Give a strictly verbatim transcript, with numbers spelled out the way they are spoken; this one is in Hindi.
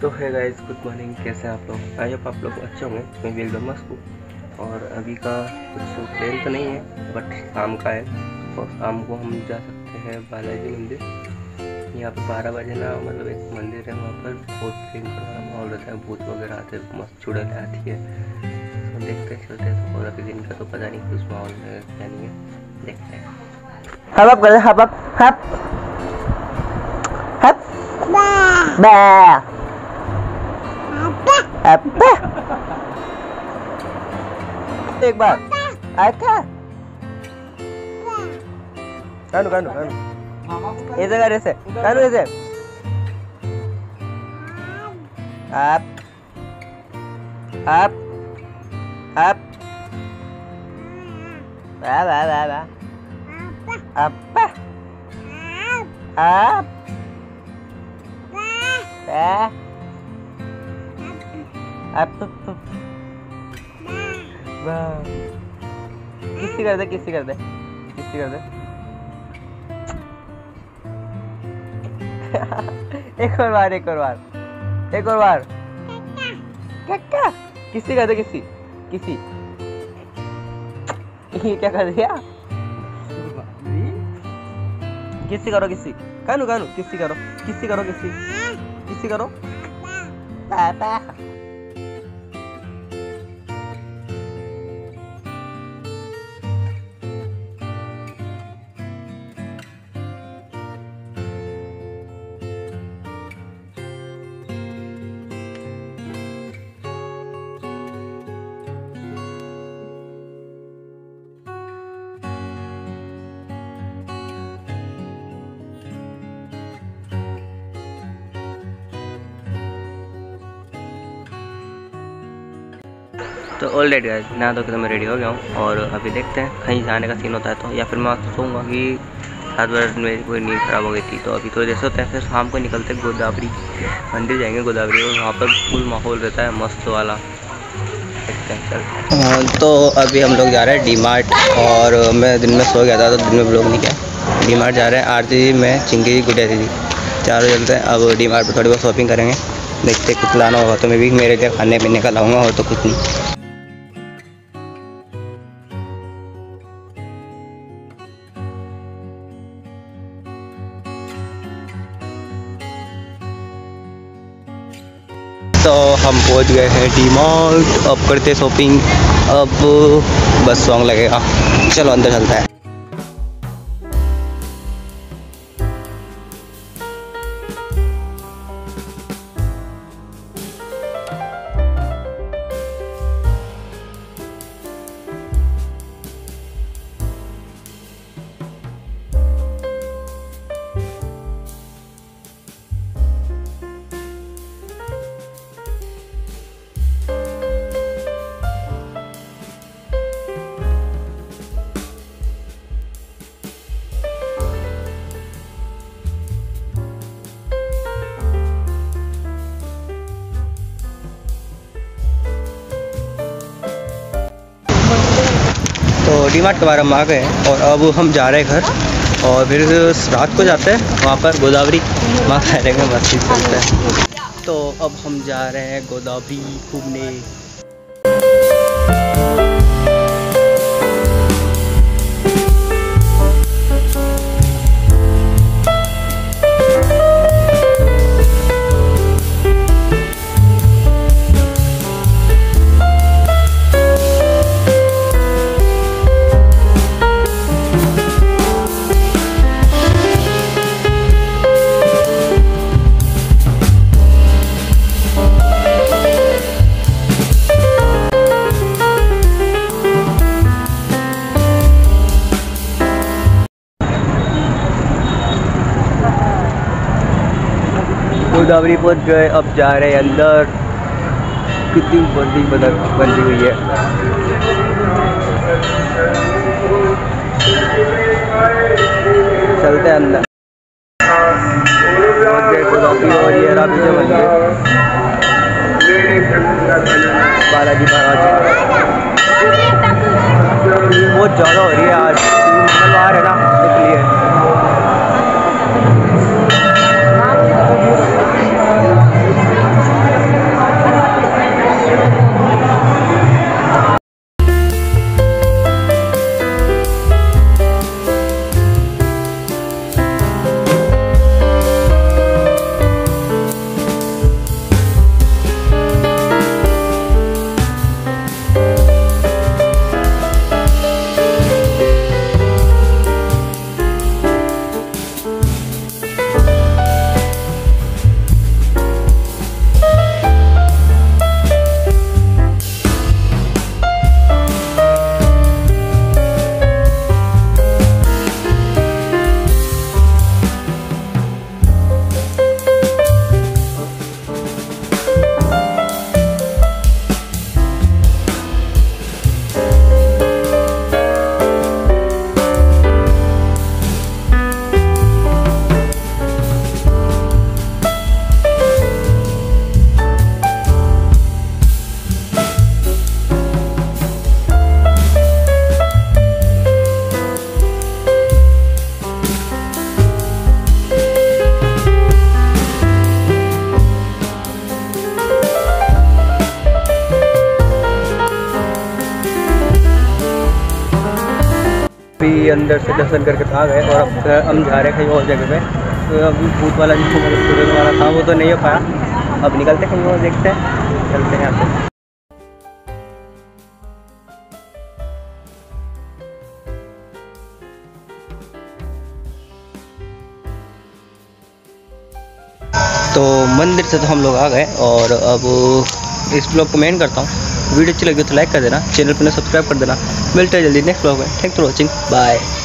तो है गाइस, गुड मॉर्निंग। कैसे हैं आप लोग? आई होप आप लोग अच्छे होंगे। मैं भी एकदम मस्त हूँ। और अभी का कुछ प्लान तो नहीं है, बट शाम का है। और शाम को हम जा सकते हैं बालाजी मंदिर। यहाँ पर बारह बजे ना, मतलब एक मंदिर है, वहाँ पर बहुत भयंकर माहौल रहता है। भूत वगैरह आते हैं, मस्त चुड़ैलें आती है। तो देखते चलते हैं। तो और अभी दिन का तो पता नहीं कुछ माहौल में क्या नहीं है, देखते हैं। हबक कर हबक हप हप बा अब्बा एक बार आका कानू कानू कानू ऐसे कर, ऐसे कानू, ऐसे अप अप अप बा बा बा बा अब्बा अप बा अप किसी कर दे, किसी कर दे, किसी कर दे। एक और बार, एक और बार, एक और बार। क्या किसी कर दे, किसी किसी ये क्या कर दिया? किसी करो, किसी कानू कानू किसी करो, किसी करो, किसी किसी करो पापा। तो ऑलरेडी गाइस, नहा धो के तो मैं रेडी हो गया हूँ। और अभी देखते हैं, कहीं जाने का सीन होता है तो, या फिर मैं सोचूंगा कि सात बजे मेरी कोई नींद खराब हो गई थी। तो अभी तो जैसे होता है, फिर शाम को निकलते गोदावरी मंदिर जाएंगे। गोदावरी और वहाँ पर फुल माहौल रहता है मस्त वाला। देखते हैं चल। तो अभी हम लोग जा रहे हैं डी मार्ट। और मैं दिन में सो गया था तो दिन में ब्लॉग नहीं किया। डी मार्ट जा रहे हैं, आरती में चिंकी गुड़िया दीदी चारों चलते हैं। अब डी मार्ट पर थोड़ी बहुत शॉपिंग करेंगे। देखते कुछ लाना होगा तो मैं भी मेरे लिए खाने पीने का लाऊंगा, और तो कुछ नहीं। तो हम पहुंच गए हैं डी मार्ट। अब करते शॉपिंग। अब बस सॉन्ग लगेगा, चलो अंदर चलता है। तो डी मार्ट के बारे में आ गए और अब हम जा रहे हैं घर। और फिर रात को जाते हैं वहाँ पर गोदावरी, वहाँ ठहरेंगे, मस्ती चलते हैं। तो अब हम जा रहे हैं गोदावरी घूमने। गोदावरी पहुंच गए, अब जा रहे हैं अंदर। कितनी बड़ी बदल बनी हुई है। चलते हैं अंदर। पहुंच गए गोदावरी। और ये रहा पीछे मंदिर बालाजी महाराज। बहुत ज़्यादा हो रही है आज, मंगलवार है ना, इसलिए। अंदर से दर्शन करके तो आ गए और अब हम जा रहे हैं कहीं और जगह पे। तो अभी भूत वाला जिसको मतलब वाला था वो तो नहीं हो पाया, अब निकलते कहीं और, देखते हैं, चलते हैं यहाँ पे। तो मंदिर से तो हम लोग आ गए और अब इस ब्लॉग को मैं एंड करता हूँ। वीडियो अच्छी लगी तो लाइक कर देना, चैनल पर सब्सक्राइब कर देना। मिलते हैं जल्दी नेक्स्ट ब्लॉग में। Thanks for watching, bye.